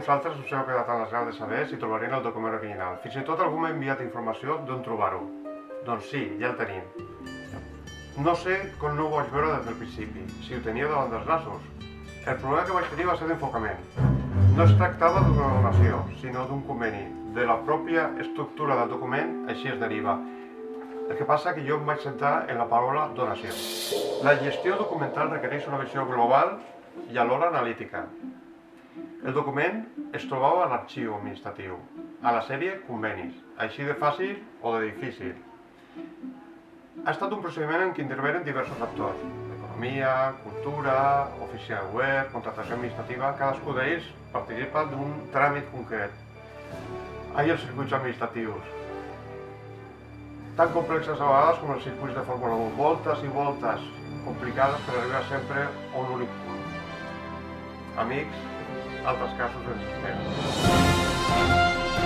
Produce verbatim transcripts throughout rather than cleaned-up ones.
vosaltres us heu quedat amb les ganes de saber si trobarien el document original. Fins i tot algú m'ha enviat informació d'on trobar-ho. Doncs sí, ja el tenim. No sé com no ho vaig veure des del principi, si ho tenia davant dels nassos. El problema que vaig tenir va ser d'enfocament. No es tractava d'una donació, sinó d'un conveni. De la pròpia estructura del document, així es deriva. El que passa que jo em vaig centrar en la paraula donació. La gestió documental requereix una visió global i alhora analítica. El document es trobava a l'arxiu administratiu, a la sèrie convenis, així de fàcil o de difícil. Ha estat un procediment en què intervenen diversos actors, economia, cultura, oficina web, contractació administrativa, cadascú d'ells participa d'un tràmit concret. Hi ha els circuits administratius, tan complexes a vegades com els circuits de Fórmula u, voltes i voltes complicades per arribar sempre a un únic punt. Amics, altres casos ens esperen.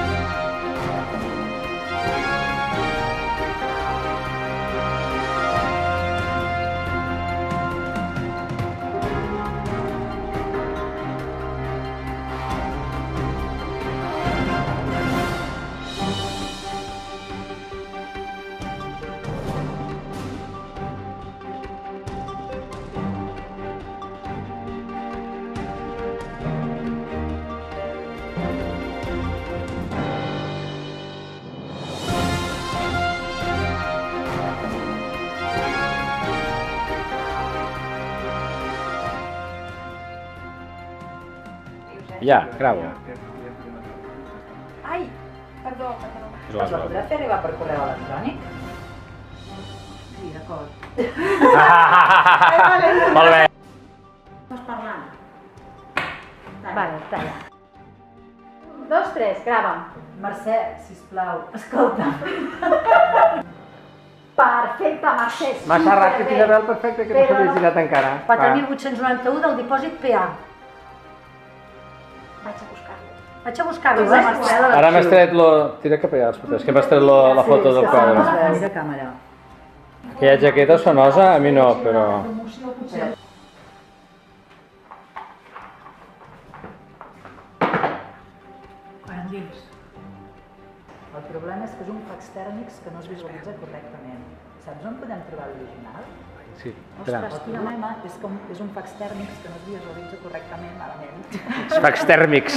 Ja, gravo. Ai, perdó, perdó. Es la podrà fer arribar per correu electrònic? Sí, d'acord. Molt bé. Estàs parlant? Vale, talla. Un, dos, tres, grava'm. Mercè, sisplau, escolta. Perfecte, Mercè. Massa ràpid, Isabel, perfecte, que no s'ha visitat encara. quatre mil vuit-cents noranta-u del dipòsit P A. Vaig a buscar-lo. Vaig a buscar-lo. Tu, Marcel, Ara m'has tret lo... Tira cap allà, els papers, que m'has tret lo- la foto del quadre. Mira càmera. Aquella jaqueta sonosa, a mi no, però... Quan dins. El problema és que és un fax tèrmics que no es visualitza correctament. Saps on podem trobar l'original? Sí, El problema és que és un fax tèrmics que no es visualitza correctament malament. els fax tèrmics.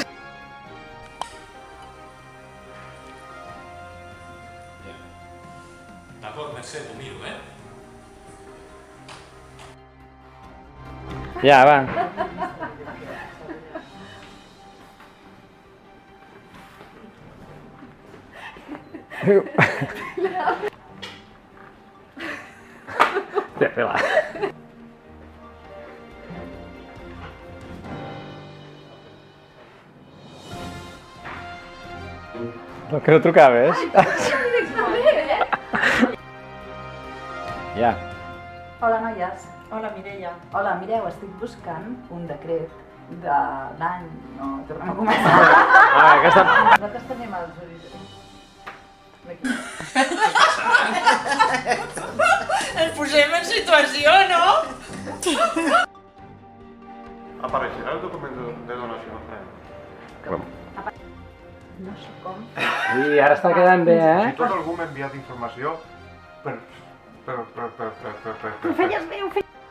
D'acord, Mercè, t'ho miro, eh? Ja, va. Ja, fela. No, que no trucaves? Ja. Hola, noies. Hola, Mireia. Hola, mireu, estic buscant un decret de l'any... No, tornem a començar. Ah, aquesta... Nosaltres tenim els orígens. Ens posem en situació, no? Apareixerà el document de, de donació, eh? No sé com. I ara està quedant bé, eh? Si tot algú m'ha enviat informació per... per... per... per... per... per... per... Ho feies bé, ho feies